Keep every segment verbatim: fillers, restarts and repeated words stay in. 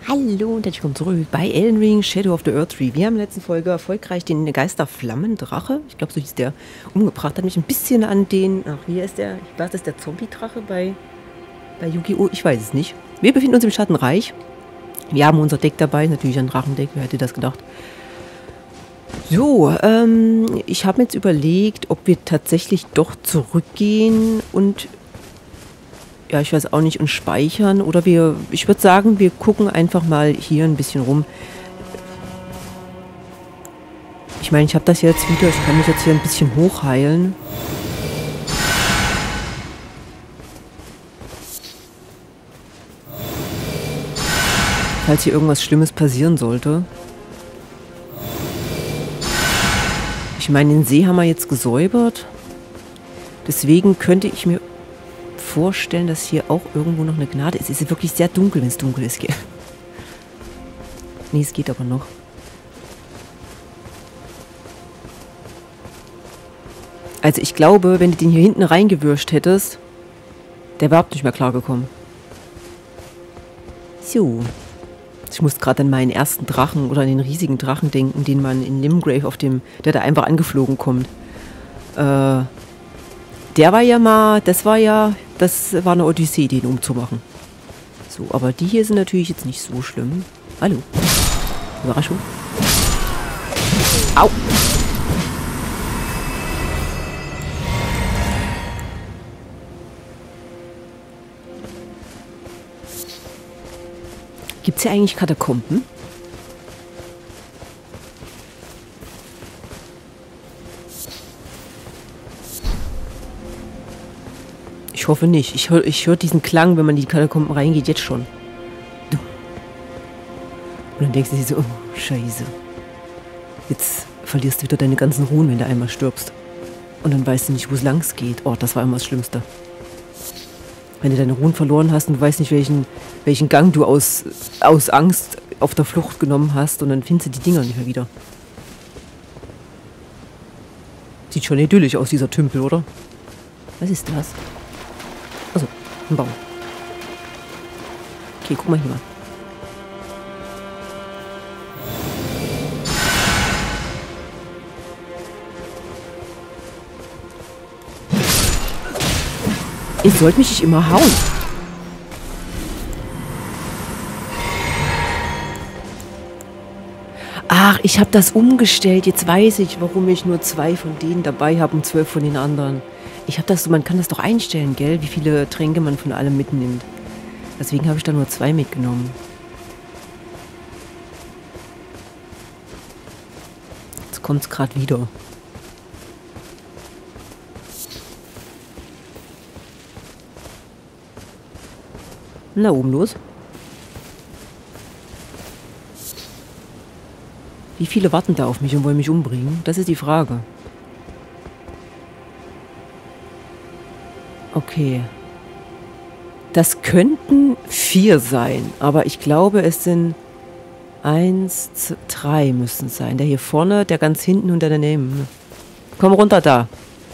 Hallo und herzlich willkommen zurück bei Elden Ring Shadow of the Erdtree. Wir haben in der letzten Folge erfolgreich den Geisterflammendrache, ich glaube so hieß der, umgebracht. Hat mich ein bisschen an den, ach wie ist der, was ist der Zombie-Drache bei, bei Yu-Gi-Oh? Ich weiß es nicht. Wir befinden uns im Schattenreich. Wir haben unser Deck dabei, natürlich ein Drachendeck, wer hätte das gedacht. So, ähm, ich habe mir jetzt überlegt, ob wir tatsächlich doch zurückgehen und... Ja, ich weiß auch nicht, und speichern. Oder wir, ich würde sagen, wir gucken einfach mal hier ein bisschen rum. Ich meine, ich habe das jetzt wieder, ich kann mich jetzt hier ein bisschen hochheilen. Falls hier irgendwas Schlimmes passieren sollte. Ich meine, den See haben wir jetzt gesäubert. Deswegen könnte ich mir vorstellen, dass hier auch irgendwo noch eine Gnade ist. Es ist wirklich sehr dunkel, wenn es dunkel ist. Nee, es geht aber noch. Also ich glaube, wenn du den hier hinten reingewürscht hättest, der wäre überhaupt nicht mehr klargekommen. So. Ich musste gerade an meinen ersten Drachen oder an den riesigen Drachen denken, den man in Limgrave auf dem, der da einfach angeflogen kommt. Äh, der war ja mal, das war ja, das war eine Odyssee, den umzumachen. So, aber die hier sind natürlich jetzt nicht so schlimm. Hallo. Überraschung. Au. Gibt es hier eigentlich Katakomben? Ich hoffe nicht. Ich höre ich hör diesen Klang, wenn man in die Katakomben reingeht, jetzt schon. Und dann denkst du dir so, oh, scheiße. Jetzt verlierst du wieder deine ganzen Ruhen, wenn du einmal stirbst. Und dann weißt du nicht, wo es lang geht. Oh, das war immer das Schlimmste. Wenn du deine Ruhen verloren hast und du weißt nicht, welchen, welchen Gang du aus, aus Angst auf der Flucht genommen hast. Und dann findest du die Dinger nicht mehr wieder. Sieht schon idyllisch aus, dieser Tümpel, oder? Was ist das? Achso, ein Baum. Okay, guck mal hier mal. Ihr sollt mich nicht immer hauen. Ach, ich habe das umgestellt. Jetzt weiß ich, warum ich nur zwei von denen dabei habe und zwölf von den anderen. Ich habe das so, man kann das doch einstellen, gell? Wie viele Tränke man von allem mitnimmt. Deswegen habe ich da nur zwei mitgenommen. Jetzt kommt es gerade wieder. Na, oben los. Wie viele warten da auf mich und wollen mich umbringen? Das ist die Frage. Okay. Das könnten vier sein, aber ich glaube, es sind eins, zwei, drei müssen es sein. Der hier vorne, der ganz hinten und der daneben. Komm runter da.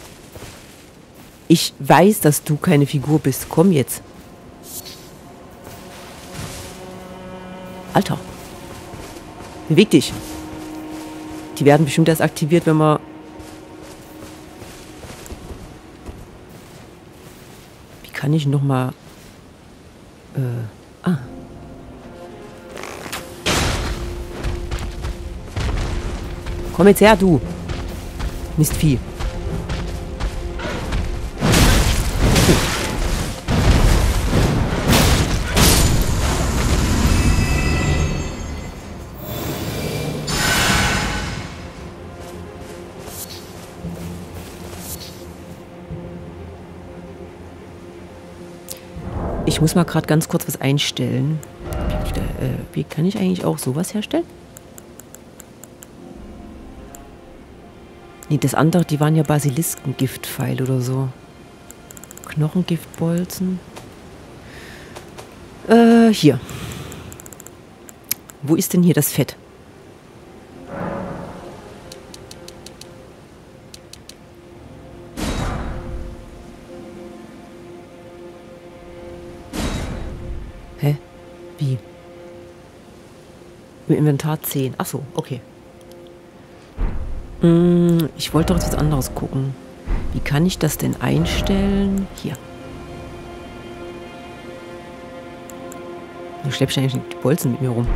Ich weiß, dass du keine Figur bist. Komm jetzt. Alter. Beweg dich. Die werden bestimmt erst aktiviert, wenn man... Wie kann ich noch mal... Äh... Ah. Komm jetzt her, du. Mistvieh. Ich muss mal gerade ganz kurz was einstellen. Äh, wie kann ich eigentlich auch sowas herstellen? Nee, das andere, die waren ja Basiliskengiftpfeil oder so. Knochengiftbolzen. Äh, hier. Wo ist denn hier das Fett? Hä? Wie? Im Inventar zehn. Achso, okay. Hm, ich wollte doch jetzt was anderes gucken. Wie kann ich das denn einstellen? Hier. Du schleppst eigentlich die Bolzen mit mir rum.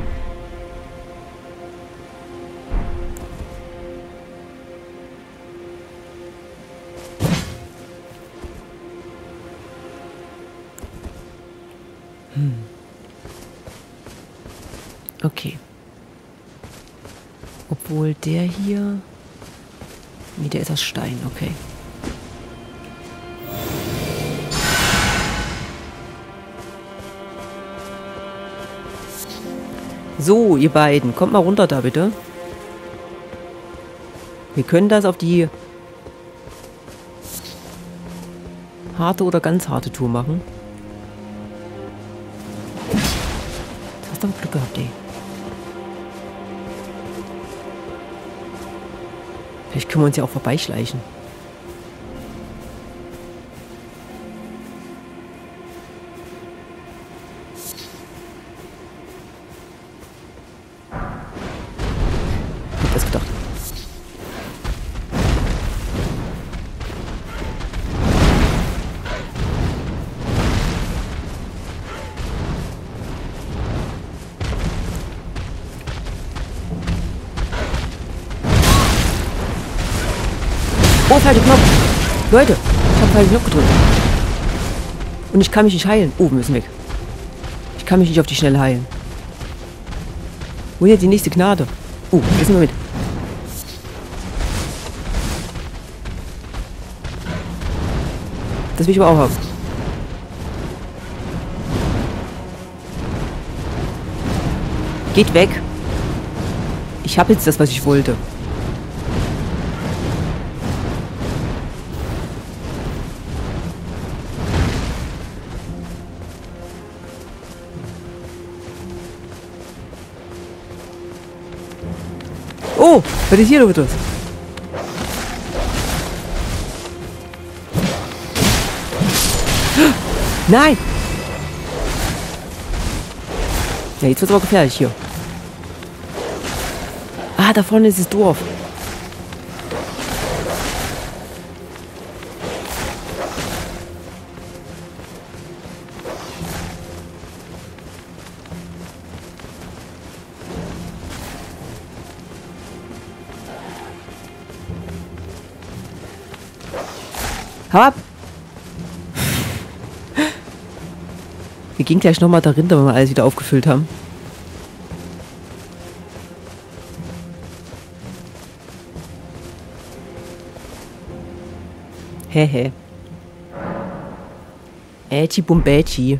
Hm. Okay. Obwohl der hier... Nee, der ist aus Stein, okay. So, ihr beiden, kommt mal runter da bitte. Wir können das auf die harte oder ganz harte Tour machen. Du hast aber Glück gehabt, ey. Vielleicht können wir uns ja auch vorbeischleichen. Ich hab das gedacht. Oh, falscher Knopf. Leute, ich habe falschen Knopf gedrückt. Und ich kann mich nicht heilen. Oh, wir müssen weg. Ich kann mich nicht auf die Schnelle heilen. Wo ist jetzt die nächste Gnade? Oh, wir sind wir mit. Das will ich aber auch haben. Geht weg. Ich habe jetzt das, was ich wollte. Oh, was ist hier los? Nein! Ja, jetzt wird es aber gefährlich hier. Ah, da vorne ist das Dorf. Hau ab! Wir gehen gleich nochmal darin, wenn wir alles wieder aufgefüllt haben. Hehe. Äti Bumbäti.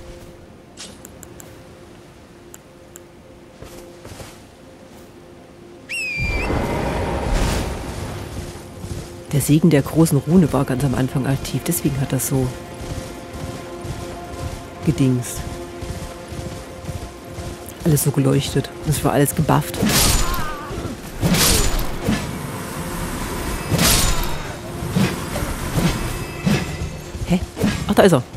Der Segen der großen Rune war ganz am Anfang aktiv, deswegen hat das so gedingst. Alles so geleuchtet. Das war alles gebufft. Hä? Ach, da ist er.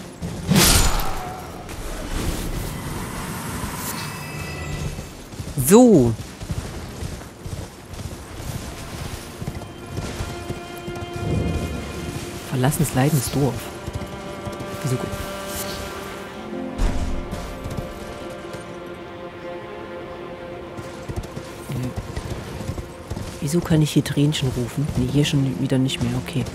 So. Verlassenes leidendes Dorf. Wieso gut? Äh, wieso kann ich hier Tränchen rufen? Nee, hier schon wieder nicht mehr. Okay.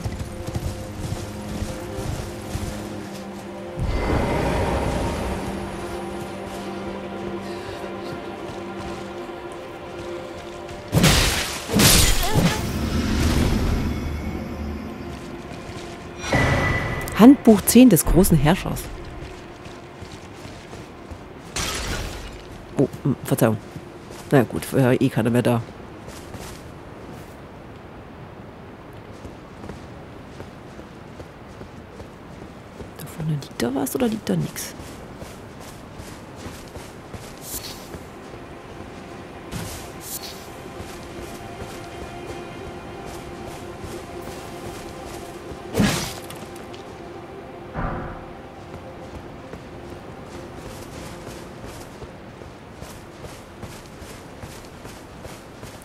Handbuch zehn des großen Herrschers. Oh, mh, Verzeihung. Na ja, gut, war ja eh keiner mehr da. Da vorne liegt da was oder liegt da nichts?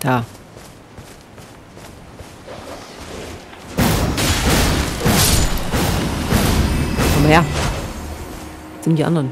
Da. Komm mal her. Wo sind die anderen?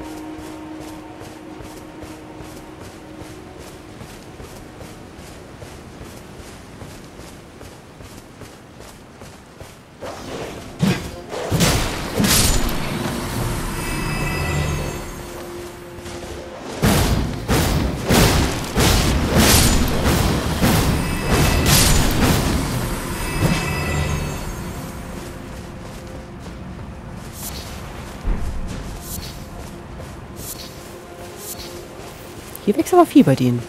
Hier wächst aber viel bei denen.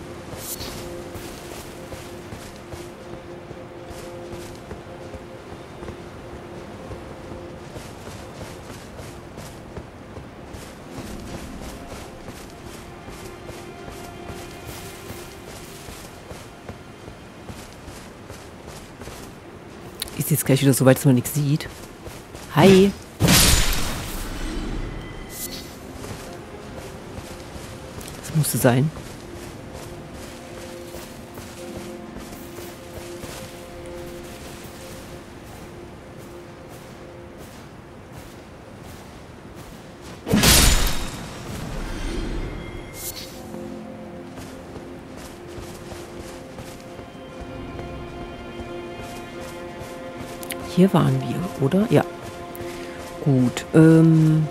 Ist jetzt gleich wieder so weit, dass man nichts sieht. Hi. Das musste sein. Hier waren wir, oder? Ja. Gut. Ähm,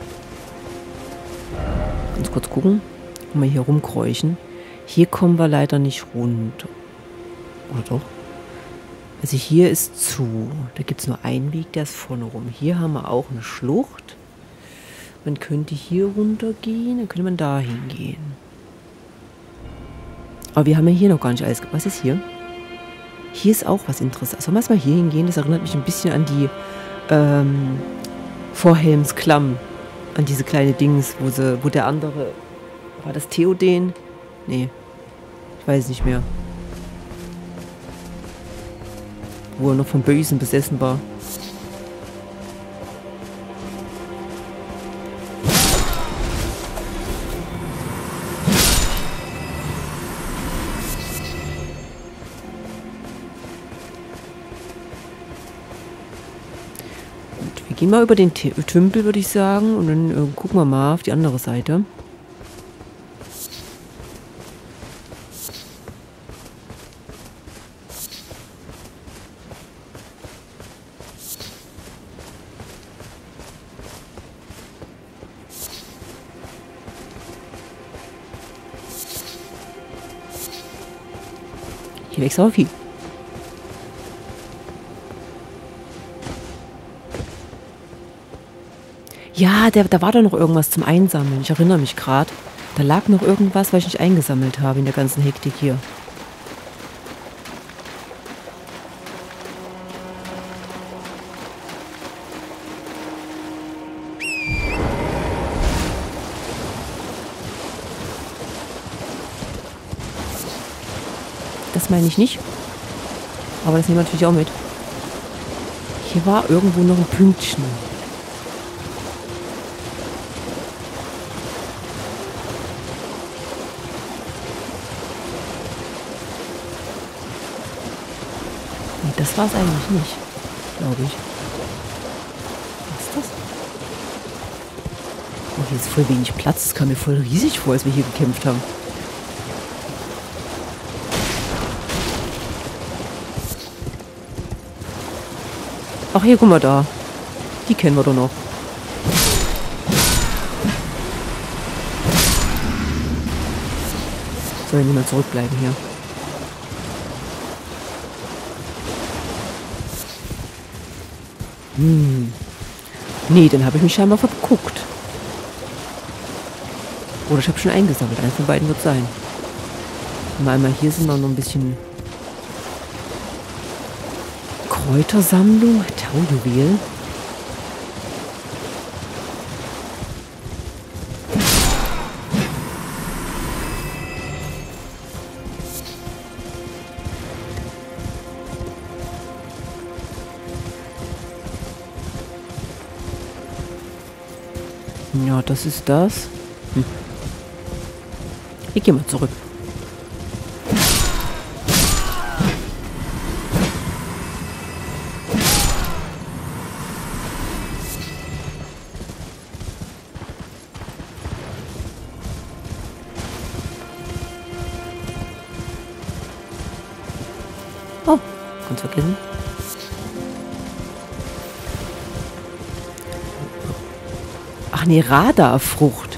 ganz kurz gucken. Mal hier rumkräuchen. Hier kommen wir leider nicht runter. Oder doch? Also hier ist zu. Da gibt es nur einen Weg, der ist vorne rum. Hier haben wir auch eine Schlucht. Man könnte hier runtergehen, dann könnte man da hingehen. Aber wir haben ja hier noch gar nicht alles. Was ist hier? Hier ist auch was Interessantes. Sollen wir mal hier hingehen? Das erinnert mich ein bisschen an die ähm, Vorhelms Klamm. An diese kleine Dings, wo, sie, wo der andere... War das Theoden? Nee. Ich weiß nicht mehr. Wo er noch vom Bösen besessen war. Gut, wir gehen mal über den T Tümpel, würde ich sagen. Und dann äh, gucken wir mal auf die andere Seite. Hier wächst aber viel. Ja, der, da war doch noch irgendwas zum Einsammeln. Ich erinnere mich gerade. Da lag noch irgendwas, was ich nicht eingesammelt habe in der ganzen Hektik hier. Das meine ich nicht. Aber das nehmen wir natürlich auch mit. Hier war irgendwo noch ein Pünktchen. Nee, das war es eigentlich nicht. Glaube ich. Was ist das? Oh, hier ist voll wenig Platz. Das kam mir voll riesig vor, als wir hier gekämpft haben. Ach, hier, guck mal da. Die kennen wir doch noch. Soll ja niemand zurückbleiben hier. Hm. Nee, dann habe ich mich scheinbar verguckt. Oder ich habe schon eingesammelt. Eins von beiden wird sein. Mal einmal hier sind noch ein bisschen Kräutersammlung. Taujuwel. Ja, das ist das. Hm. Ich gehe mal zurück. Ganz vergessen. Ach nee, Radarfrucht.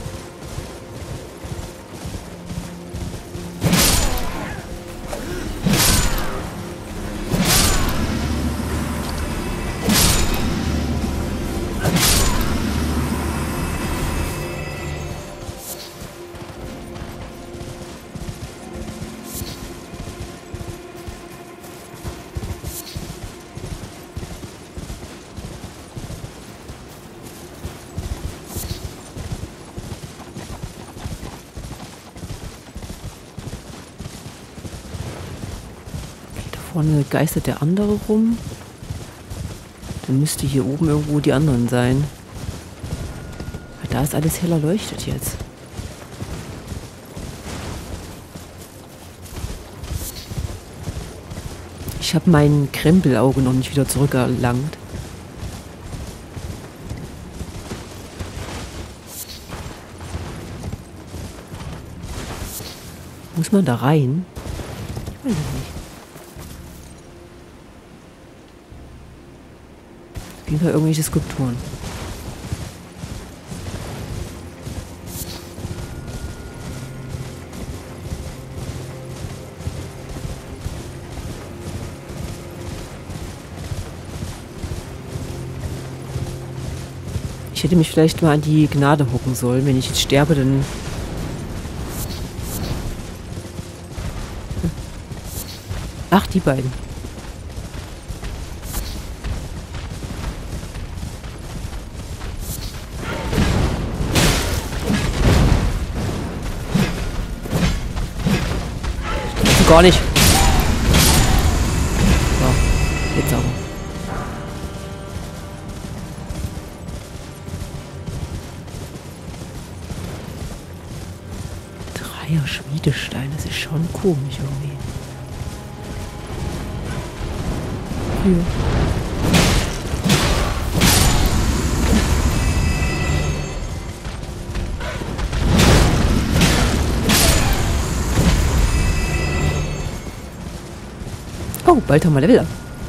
Vorne geistert der andere rum. Dann müsste hier oben irgendwo die anderen sein. Da ist alles hell erleuchtet jetzt. Ich habe mein Krempelauge noch nicht wieder zurückerlangt. Muss man da rein? Ich weiß es nicht. Auf jeden Fall irgendwelche Skulpturen. Ich hätte mich vielleicht mal an die Gnade hocken sollen. Wenn ich jetzt sterbe, dann... Ach, die beiden. Gar nicht. So, jetzt aber. Dreier Schmiedestein, das ist schon komisch irgendwie. Ja. Oh, bald haben wir Level up.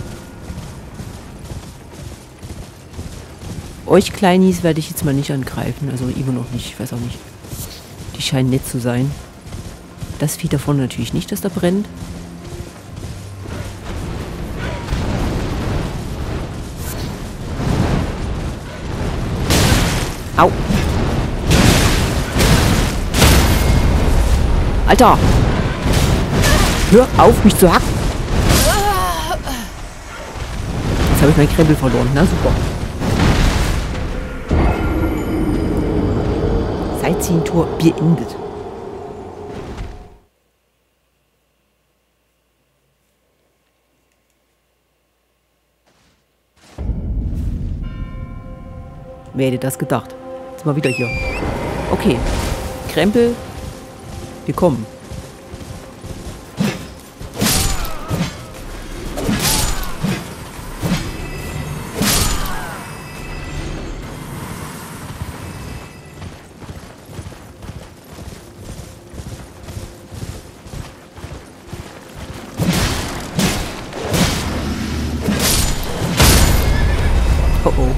Euch Kleinis werde ich jetzt mal nicht angreifen. Also immer noch nicht. Ich weiß auch nicht. Die scheinen nett zu sein. Das Vieh davon natürlich nicht, dass da brennt. Au. Alter. Hör auf, mich zu hacken. Jetzt habe ich meinen Krempel verloren. Na super. Sightseeing-Tour beendet. Wer hätte das gedacht? Jetzt mal wieder hier. Okay. Krempel. Wir kommen. Oh oh.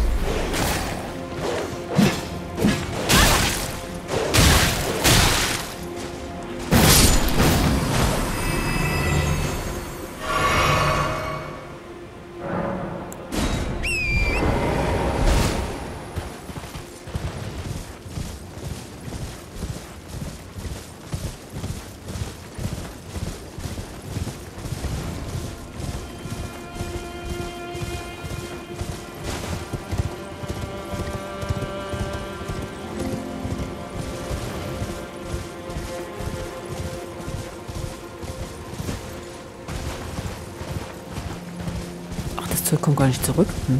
Kommt gar nicht zurück. Hm.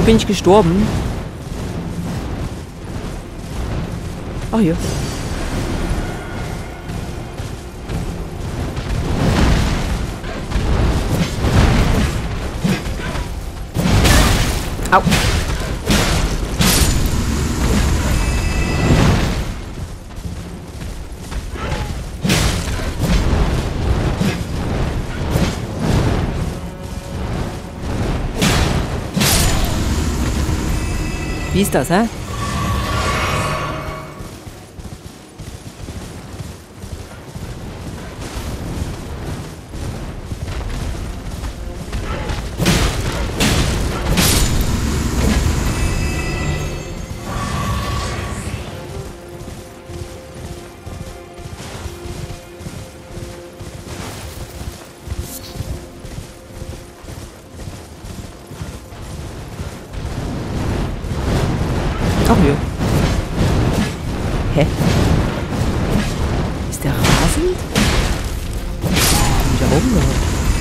bin ich gestorben? Ach hier. Au. Wie ist das, hä? Ach hier. Hä? Ist der rasend? Hab ich da oben gehört?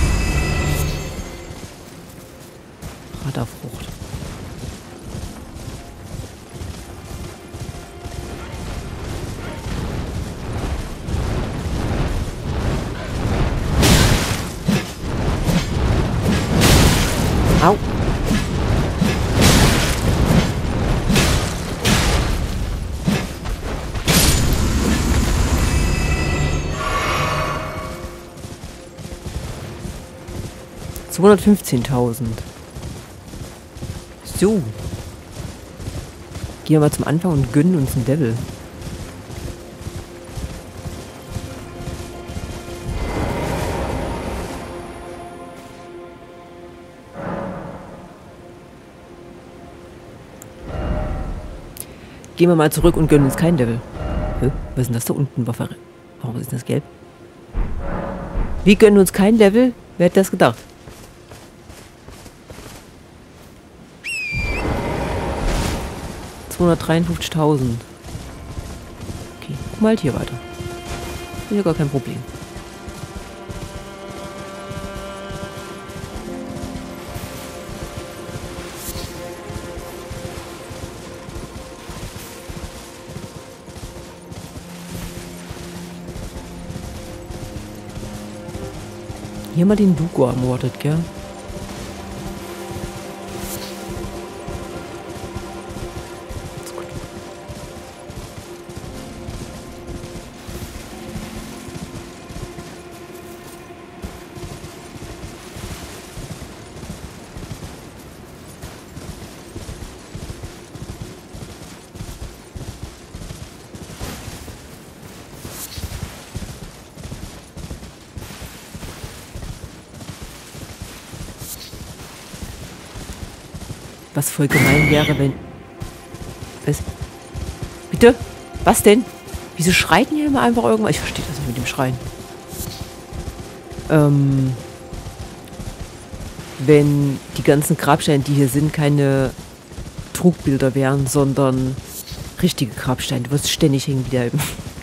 Radarfrucht. Au. zweihundertfünfzehntausend. So. Gehen wir mal zum Anfang und gönnen uns ein Level. Gehen wir mal zurück und gönnen uns kein Level. Hä? Was ist denn das da unten? Warum ist das gelb? Wir gönnen uns kein Level? Wer hätte das gedacht? zweihundertdreiundfünfzigtausend. Okay, guck mal halt hier weiter. Ist ja gar kein Problem. Hier mal den Dugo ermordet, gell? Was voll gemein wäre, wenn... Was? Bitte? Was denn? Wieso schreit denn hier immer einfach irgendwas? Ich verstehe das nicht mit dem Schreien. Ähm... Wenn die ganzen Grabsteine, die hier sind, keine Trugbilder wären, sondern richtige Grabsteine. Du wirst ständig hängen bleiben.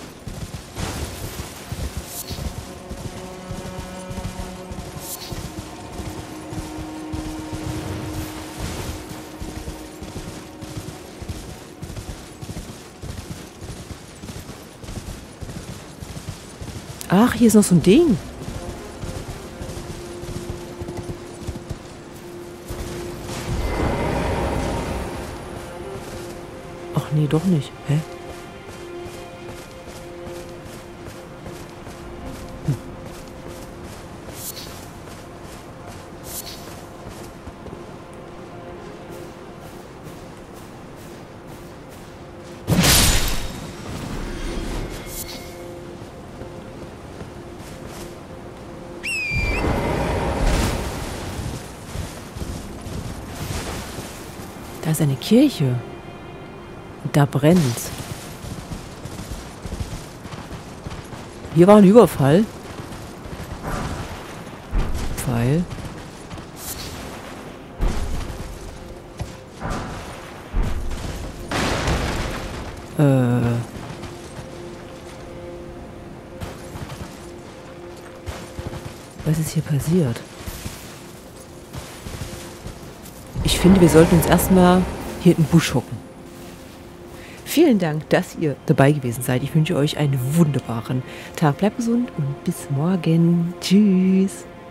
Ach, hier ist noch so ein Ding. Ach nee, doch nicht. Hä? Hm. Da ist eine Kirche. Und da brennt's. Hier war ein Überfall. Pfeil. Äh. Was ist hier passiert? Ich finde, wir sollten uns erstmal hier in den Busch hocken. Vielen Dank, dass ihr dabei gewesen seid. Ich wünsche euch einen wunderbaren Tag. Bleibt gesund und bis morgen. Tschüss.